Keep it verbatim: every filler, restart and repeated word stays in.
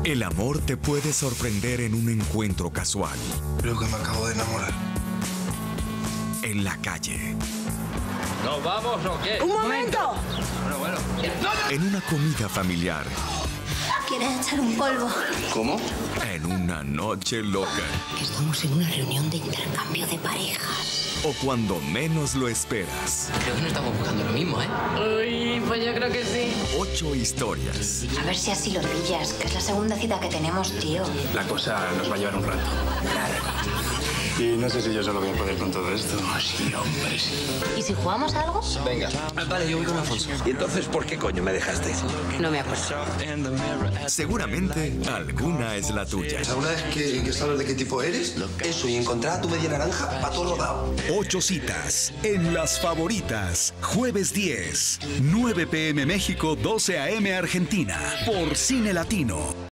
El amor te puede sorprender en un encuentro casual. Creo que me acabo de enamorar. En la calle. ¿Nos vamos o qué? ¡Un momento! Bueno, bueno. En una comida familiar. ¿Quieres echar un polvo? ¿Cómo? En una noche loca. Estamos en una reunión de intercambio de parejas. O cuando menos lo esperas. Creo que no estamos buscando lo mismo, ¿eh? Uy, pues yo creo que sí. Ocho historias. A ver si así lo pillas, que es la segunda cita que tenemos, tío. La cosa nos va a llevar un rato. Y no sé si yo solo voy a poder con todo esto. Sí, hombre, sí. ¿Y si jugamos a algo? Venga. Vale, yo voy con Alfonso. ¿Y entonces por qué coño me dejaste? No me acuerdo. Seguramente alguna es la tuya. ¿Alguna vez que, que sabes de qué tipo eres? Eso, y encontrar tu media naranja para todos los lados. Ocho citas en Las Favoritas. Jueves diez, nueve p m México, doce a m Argentina. Por Cine Latino.